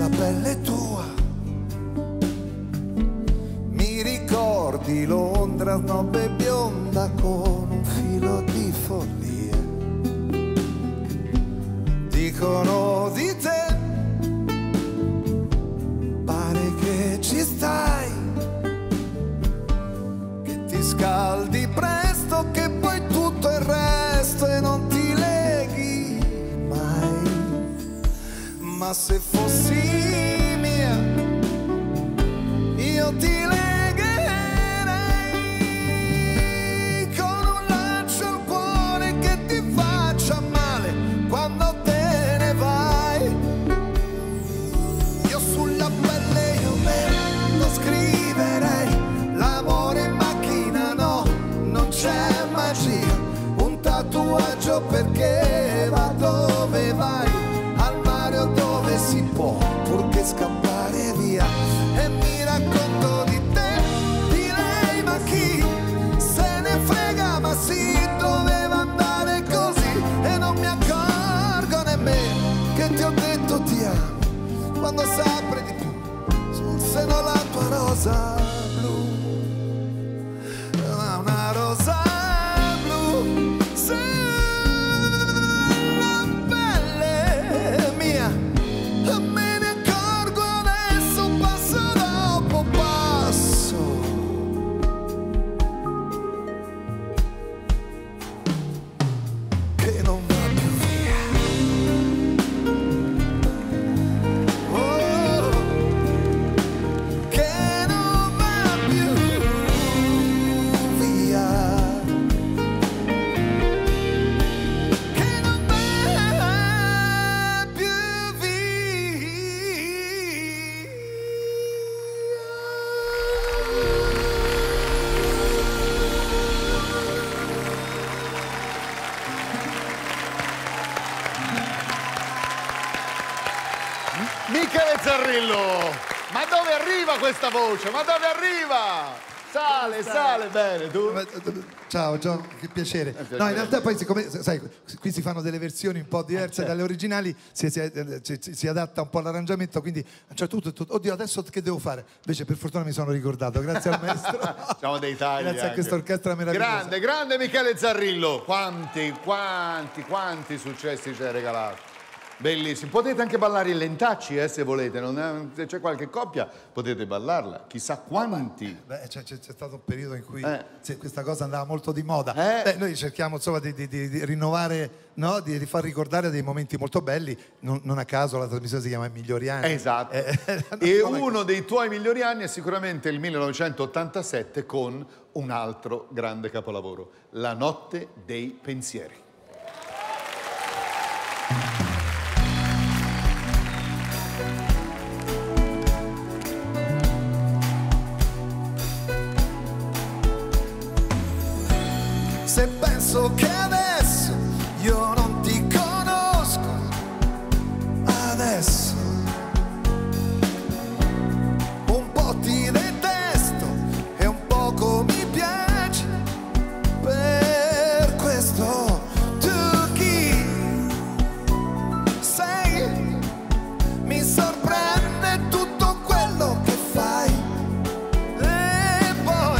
sulla pelle tua. Mi ricordi Londra, snob e bionda con un filo di follia. Dicono di te, pare che ci stai, che ti scaldi presto, che poi tutto il resto e non ti leghi mai. Ma se fossi mia, io ti legherei con un laccio al cuore che ti faccia male quando te ne vai. Io sulla pelle io me lo scriverei, l'amore in macchina no, non c'è magia, un tatuaggio perché va dove vai, al mare o dove si può, purché scappare via. E mi racconto di te, di lei, ma chi se ne frega, ma sì, doveva andare così e non mi accorgo nemmeno che ti ho detto ti amo, quando s'apre di più sul seno la tua rosa blu. Una rosa blu sulla pelle mia, me ne accorgo adesso passo dopo passo. Che non va più via. Oh, che non va più via. Che non va più via. Michele Zarrillo, ma dove arriva questa voce? Ma dove arriva? Sale, sale, bene, tu? Ciao Gio, che piacere. No, in realtà poi siccome, sai, qui si fanno delle versioni un po' diverse dalle originali, si adatta un po' all'arrangiamento, quindi a un certo punto, oddio, adesso che devo fare? Invece per fortuna mi sono ricordato, grazie al maestro. Siamo dei tagli. Grazie anche a questa orchestra meravigliosa. Grande, grande Michele Zarrillo. Quanti successi ci hai regalato. Bellissimo. Potete anche ballare in lentacci, se volete. Se c'è qualche coppia, potete ballarla. Chissà quanti. Beh, c'è stato un periodo in cui questa cosa andava molto di moda. Noi cerchiamo insomma di rinnovare, no? di far ricordare dei momenti molto belli. Non a caso la trasmissione si chiama I Migliori Anni. Esatto. E uno dei tuoi migliori anni è sicuramente il 1987 con un altro grande capolavoro, La notte dei pensieri. Se penso che adesso io non ti conosco, adesso un po' ti detesto e un poco mi piace, per questo tu chi sei? Mi sorprende tutto quello che fai. E poi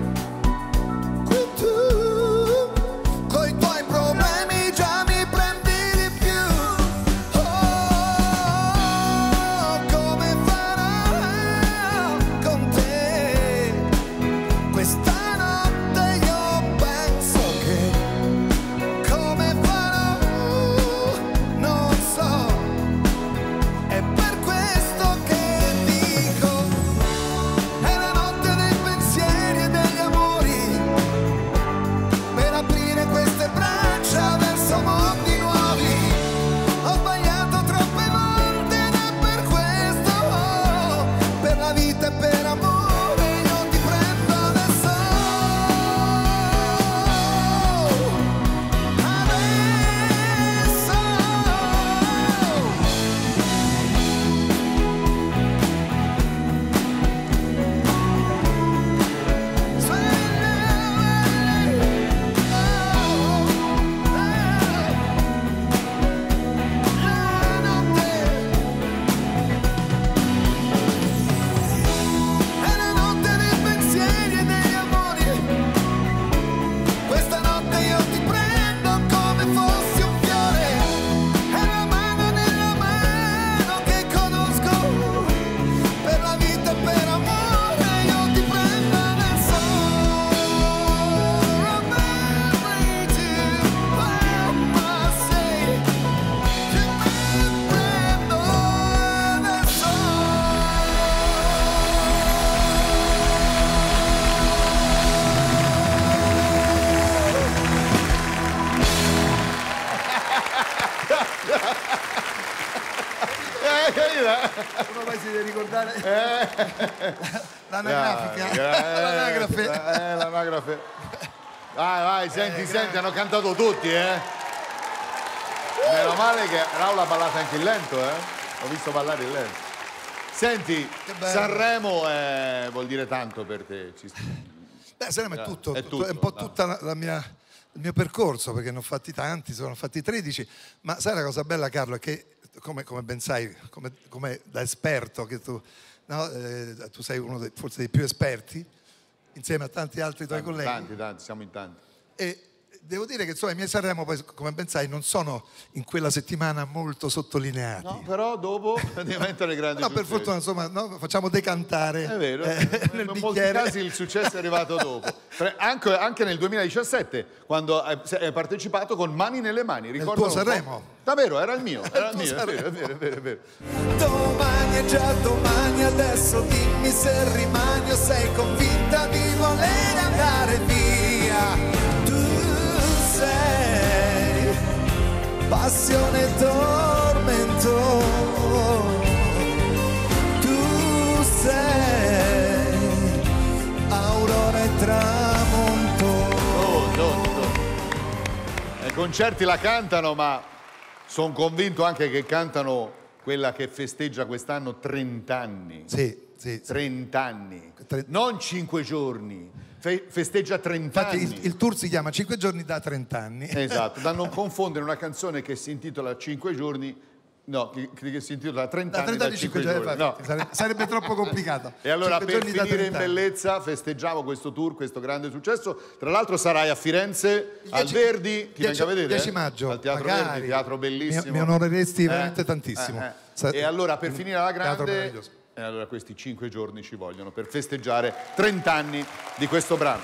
tu coi tuoi problemi già mi prendi di più. Oh, Uno poi si deve ricordare l'anagrafica. L'anagrafe. Vai, senti, hanno cantato tutti, Meno male che Raul ha ballato anche il lento, Ho visto ballare il lento. Senti, Sanremo vuol dire tanto per te. Sanremo è tutto, è un po' tutta il mio percorso, perché ne ho fatti tanti, sono fatti 13, ma sai la cosa bella, Carlo, è che come ben sai, come da esperto che tu, no, tu sei uno forse dei più esperti insieme a tanti altri tuoi colleghi. Tanti, siamo in tanti. E devo dire che insomma, i miei Sanremo poi, come ben sai, non sono in quella settimana molto sottolineati. No, però dopo diventano i grandi successi. Per fortuna, insomma, no, facciamo decantare. È vero, nel in molti casi il successo è arrivato dopo. Anche nel 2017, quando hai partecipato con Mani nelle mani, ricordo. Il tuo Sanremo. Davvero, era il mio, è vero. Domani è già domani, adesso dimmi se rimani o sei convinta di voler andare via. Sei passione e tormento, tu sei aurora e tramonto. Ai concerti la cantano, ma sono convinto anche che cantano quella che festeggia quest'anno 30 anni. Sì. 30 anni, non 5 giorni. Festeggia 30 Infatti anni. il tour si chiama 5 giorni da 30 anni. Esatto, da non confondere una canzone che si intitola 5 giorni, no, che si intitola 30 anni da 5 giorni. No. Sarebbe troppo complicato. E allora per finire in bellezza festeggiamo questo tour, questo grande successo. Tra l'altro sarai a Firenze, al Verdi, ti venga a vedere? 10 maggio, al Teatro magari. Verdi, teatro bellissimo. Mi onoreresti veramente tantissimo. E allora per finire alla grande... E allora questi 5 giorni ci vogliono per festeggiare 30 anni di questo brano.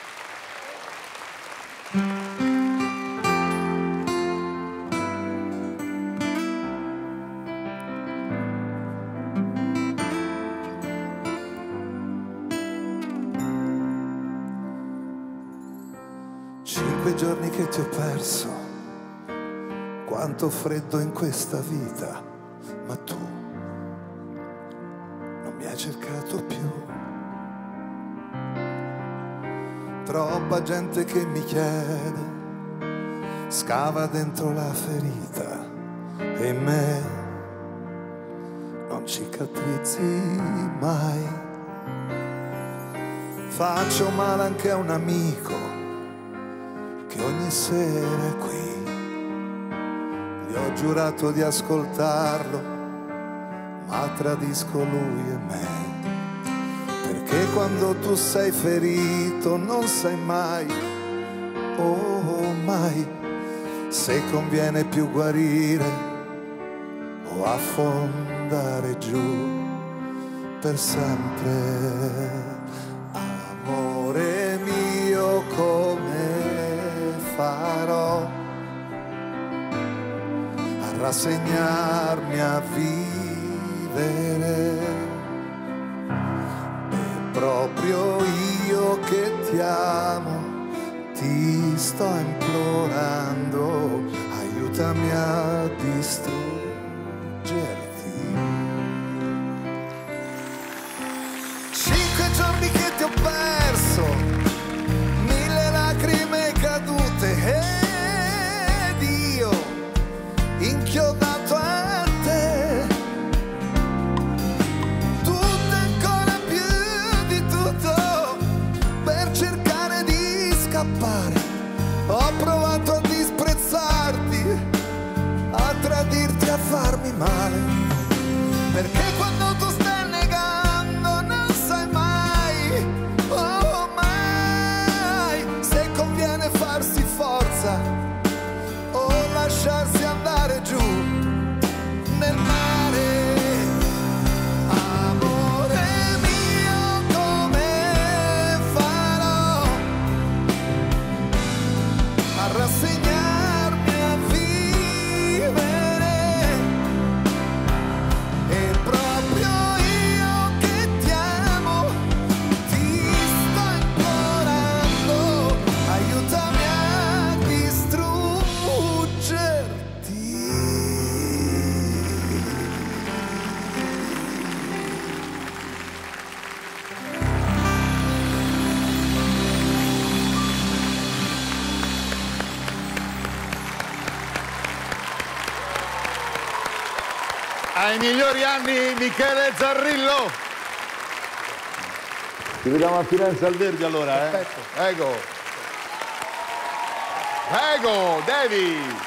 Cinque giorni che ti ho perso, quanto freddo in questa vita, ma tu mi hai cercato più. Troppa gente che mi chiede, scava dentro la ferita e in me non cicatrizzi mai. Faccio male anche a un amico che ogni sera è qui. Gli ho giurato di ascoltarlo, ma tradisco lui e me, perché quando tu sei ferito non sai mai, oh mai, se conviene più guarire o affondare giù per sempre. Amore mio, come farò a rassegnarmi a vivere? E proprio io che ti amo, ti sto implorando, aiutami a distruggerti. 5 giorni che ti ho perso, 1000 lacrime cadute ed io inchiodato a te. Tutto ancora più di tutto per cercare di scappare. Ho provato a disprezzarti, a tradirti, a farmi male, perché quando tu stai negando non sai mai, oh mai, se conviene farsi forza o lasciarsi andare giù nel mare. Amore mio, come farò a rassegnarmi a vivere? E proprio Ai migliori anni Michele Zarrillo. Ci vediamo a Firenze al Verdi allora, eh? Perfetto. Prego, Devi.